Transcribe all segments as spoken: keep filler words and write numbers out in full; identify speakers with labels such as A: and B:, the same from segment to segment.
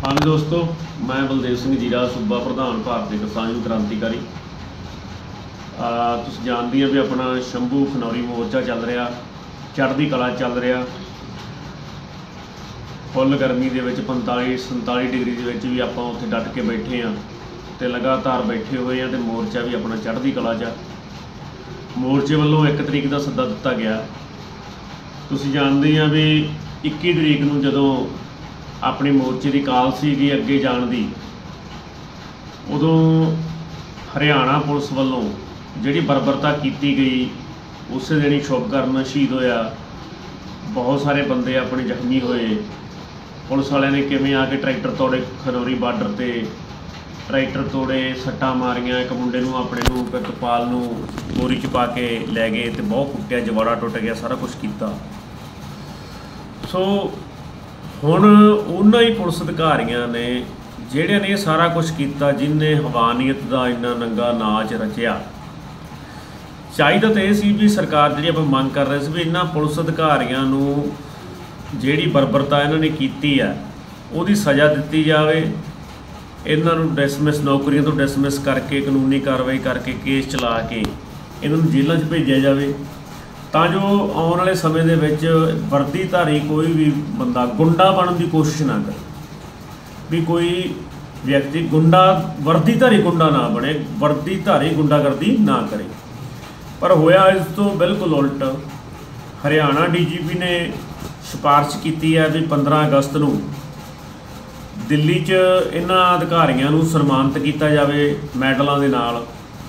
A: हाँ जी दोस्तों, मैं बलदेव सिंह जीरा सूबा प्रधान भारतीय किसान क्रांतिकारी। तुसीं जानते हैं भी अपना शंभू खनौरी मोर्चा चल रहा, चढ़ती कला चल रहा। फुल गर्मी के पैंताली संताली डिग्री के भी आप उत्थे डट के बैठे हाँ तो लगातार बैठे हुए हैं। तो मोर्चा भी अपना चढ़ती कला च। मोर्चे वालों एक तरीक का सद्दा दिता गया। तुसीं जानते हैं भी इक्की तरीक नूं जदों अपने मोर्चे की काल सी अगे जाण दी, उदों हरियाणा पुलिस वालों जिहड़ी बर्बरता की गई उस दिन ही शुभकरण शहीद होया। बहुत सारे बंदे अपने जख्मी होए। पुलिस वाले ने किवें आके ट्रैक्टर तोड़े, खनौरी बार्डर ते ट्रैक्टर तोड़े, सट्टां मारियां। एक मुंडे नूं अपने नूं पिरतपाल नूं बोरी च पा के लै गए तो बहुत कुट्टिया, जवाड़ा टुट गया, सारा कुछ किया। सो हुण उन्हां ही पुलिस अधिकारियों ने जिहड़ियां ने सारा कुछ किया, जिन्हें हवानीयत का इन्ना नंगा नाच रचिया। चाहिदा तो यह सी भी सरकार जिहड़ी आपां मंग कर रहे सी भी इन्हां पुलिस अधिकारियों नूं जिहड़ी बर्बरता इन्हां ने कीती है उहदी सज़ा दित्ती जावे। इन्हां नूं डिसमिस नौकरियों तो डिसमिस करके कानूनी कार्रवाई करके केस चला के इन्हां नूं जेलों च भेजा जाए, ਤਾਂ जो आने वाले समय ਦੇ ਵਿੱਚ वर्दीधारी कोई भी बंदा गुंडा बनने की कोशिश ना करे। भी कोई व्यक्ति गुंडा वर्दीधारी गुंडा ना बने, वर्दीधारी गुंडागर्दी ना करे। पर होया इस तो बिल्कुल उल्ट। हरियाणा डी जी पी ने सिफारिश की है भी पंद्रह अगस्त नूं दिल्ली च इन्हां अधिकारियों नूं सन्मानित किया जाए मैडलों के नाल।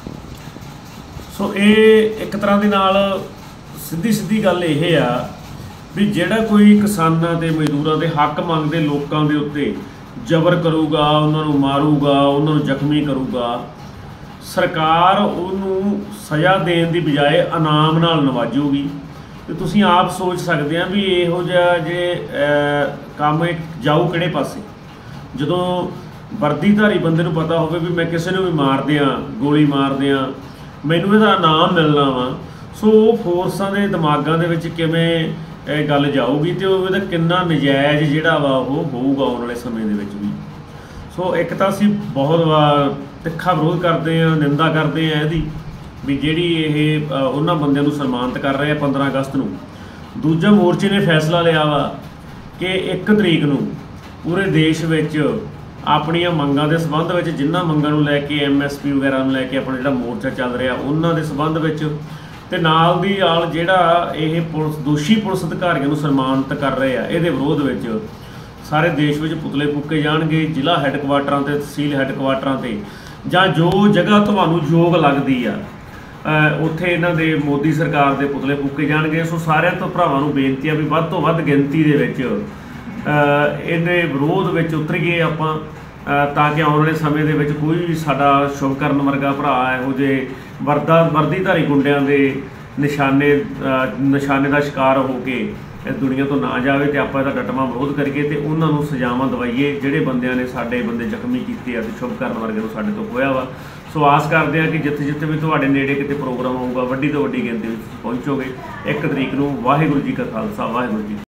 A: सो ये एक तरह के नाल सीधी सीधी गल यह आ भी जिहड़ा कोई किसानां ते मजदूरां दे हक मंगदे लोकां दे उत्ते जबर करूगा, उन्हां नूं मारूगा, उन्हां नूं जख्मी करूगा, सरकार उन्हूं सज़ा देण दी बजाए इनाम नाल नवाजूगी। तो तुसीं आप सोच सकते हैं भी इहो जिहा जे काम जाऊ किहड़े पासे। जदों वर्दीधारी बंदे नूं पता होवे भी मैं किसी नूं भी मार दियां, गोली मार दियां, मैनूं इहदा इनाम मिलना वा। सो फोर्सां दे दिमागां दे विच किवें गल जाऊगी तो इहदा किन्ना नजायज़ जिहड़ा वा ओह होऊगा आउण वाले समय दे विच भी। सो एक तां असीं बहुत तिखा विरोध करते हैं, निंदा करते हैं इहदी भी जिहड़ी इह उन्हां बंदिआं नूं सन्मानित कर रहे पंद्रह अगस्त नूं। दूजा मोर्चे ने फैसला लिया वा कि एक तरीक नूं पूरे देश विच ਆਪਣੀਆਂ ਮੰਗਾਂ ਦੇ ਸੰਬੰਧ ਵਿੱਚ ਜਿਨ੍ਹਾਂ ਮੰਗਾਂ ਨੂੰ ਲੈ ਕੇ ਐਮ ਐਸ ਪੀ ਵਗੈਰਾ ਨੂੰ ਲੈ ਕੇ ਆਪਣਾ ਜਿਹੜਾ ਮੋਰਚਾ ਚੱਲ ਰਿਹਾ ਉਹਨਾਂ ਦੇ ਸੰਬੰਧ ਵਿੱਚ ਤੇ ਨਾਲ ਦੀ ਆਲ ਜਿਹੜਾ ਇਹ ਪੁਲਿਸ ਦੋਸ਼ੀ ਪੁਲਿਸ ਅਧਿਕਾਰੀਆਂ ਨੂੰ ਸਨਮਾਨਿਤ ਕਰ ਰਹੇ ਆ, ਇਹਦੇ ਵਿਰੋਧ ਵਿੱਚ ਸਾਰੇ ਦੇਸ਼ ਵਿੱਚ ਪੁਤਲੇ ਫੂਕੇ ਜਾਣਗੇ। ਜ਼ਿਲ੍ਹਾ ਹੈੱਡਕੁਆਟਰਾਂ ਤੇ ਤਹਿਸੀਲ ਹੈੱਡਕੁਆਟਰਾਂ ਤੇ ਜਾਂ ਜੋ ਜਗ੍ਹਾ ਤੁਹਾਨੂੰ ਯੋਗ ਲੱਗਦੀ ਆ ਉੱਥੇ ਇਹਨਾਂ ਦੇ ਮੋਦੀ ਸਰਕਾਰ ਦੇ ਪੁਤਲੇ ਫੂਕੇ ਜਾਣਗੇ। ਸੋ ਸਾਰਿਆਂ ਤੋਂ ਭਰਾਵਾਂ ਨੂੰ ਬੇਨਤੀ ਆ ਵੀ ਵੱਧ ਤੋਂ ਵੱਧ ਗਿਣਤੀ ਦੇ ਵਿੱਚ ਇਹਦੇ ਵਿਰੋਧ ਵਿੱਚ ਉਤਰੀਏ ਆਪਾਂ, ਤਾਂ ਕਿ ਆਉਣ ਵਾਲੇ ਸਮੇਂ ਦੇ ਵਿੱਚ ਕੋਈ ਵੀ ਸਾਡਾ ਸ਼ੁਭਕਰਨ ਵਰਗਾ ਭਰਾ ਇਹੋ ਜਿਹੇ ਵਰਦਾ ਵਰਦੀਧਾਰੀ ਗੁੰਡਿਆਂ ਦੇ ਨਿਸ਼ਾਨੇ ਨਿਸ਼ਾਨੇ ਦਾ ਸ਼ਿਕਾਰ ਹੋ ਕੇ ਇਸ ਦੁਨੀਆ ਤੋਂ ਨਾ ਜਾਵੇ। ਤੇ ਆਪਾਂ ਇਹਦਾ ਡਟਵਾਂ ਵਿਰੋਧ ਕਰੀਏ ਤੇ ਉਹਨਾਂ ਨੂੰ ਸਜ਼ਾਵਾਂ ਦਵਾਈਏ ਜਿਹੜੇ ਬੰਦਿਆਂ ਨੇ ਸਾਡੇ ਬੰਦੇ ਜ਼ਖਮੀ ਕੀਤੇ ਆ ਤੇ ਸ਼ੁਭਕਰਨ ਵਰਗੇ ਨੂੰ ਸਾਡੇ ਤੋਂ ਖੋਇਆ ਵਾ। ਸੋ ਆਸ ਕਰਦੇ ਹਾਂ ਕਿ ਜਿੱਥੇ ਜਿੱਥੇ ਵੀ ਤੁਹਾਡੇ ਨੇੜੇ ਕਿਤੇ ਪ੍ਰੋਗਰਾਮ ਹੋਊਗਾ ਵੱਡੀ ਤੋਂ ਵੱਡੀ ਗਿਣਤੀ ਵਿੱਚ ਪਹੁੰਚੋਗੇ। ਇੱਕ ਤਰੀਕ ਨੂੰ। ਵਾਹਿਗੁਰੂ ਜੀ ਕਾ ਖਾਲਸਾ, ਵਾਹਿਗੁਰੂ ਜੀ।